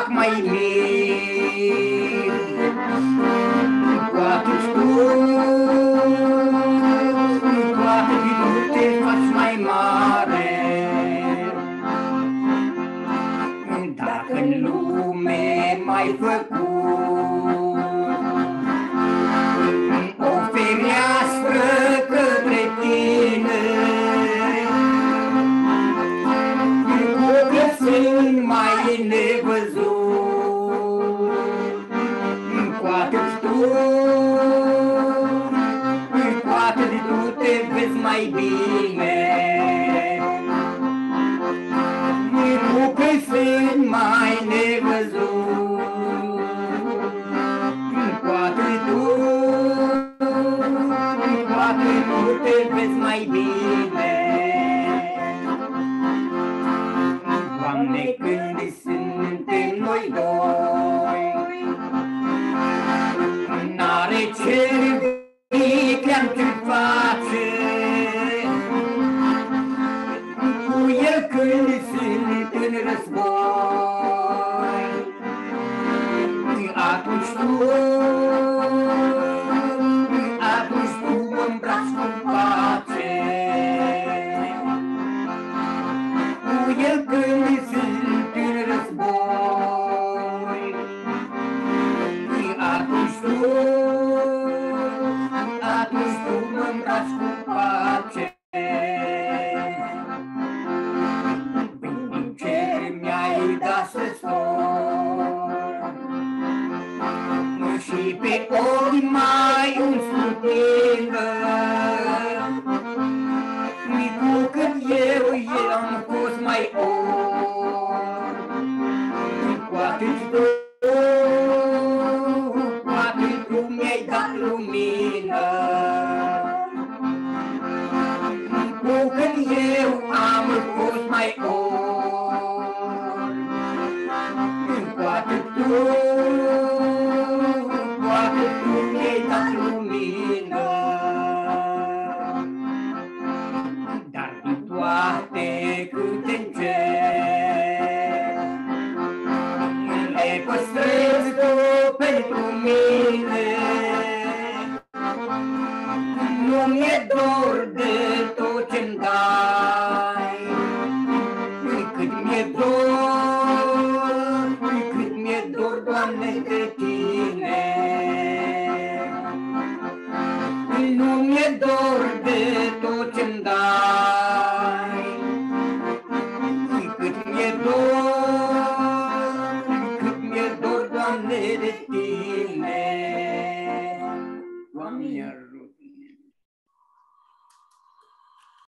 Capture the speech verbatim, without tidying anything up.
fac mai mic, cu atât tu, cu atât tu te faci mai mare. Dacă în lume m-ai făcut o fereastră către tine, cu că sunt mai nevăzut, cu atât tu, cu atât tu te vezi mai bine. Cu că sunt mai nevăzut, cu atât tu, cu atât tu te vezi mai bine. Doamne, când suntem noi doi, n-are cer le-am ce face, cu el când sunt în război, atunci tu, atunci tu mă îmbraci cu pace, cu el când sunt în război, atunci tu, atunci tu mă îmbraci cu pace. Și pe ochi mai un scutină, cu cât eu am fost mai or, cu atât tu, cu atât tu mi-ai dat lumină, cu cât eu am fost mai or, cu atât tu, dar cu toate câte încerc, le păstrez tu pentru mine. Nu mi-e dor de tot ce-mi dai, cât mi-e dor, cât mi-e dor, Doamne, de tine. Nu mi-e dor de tot ce-mi dai,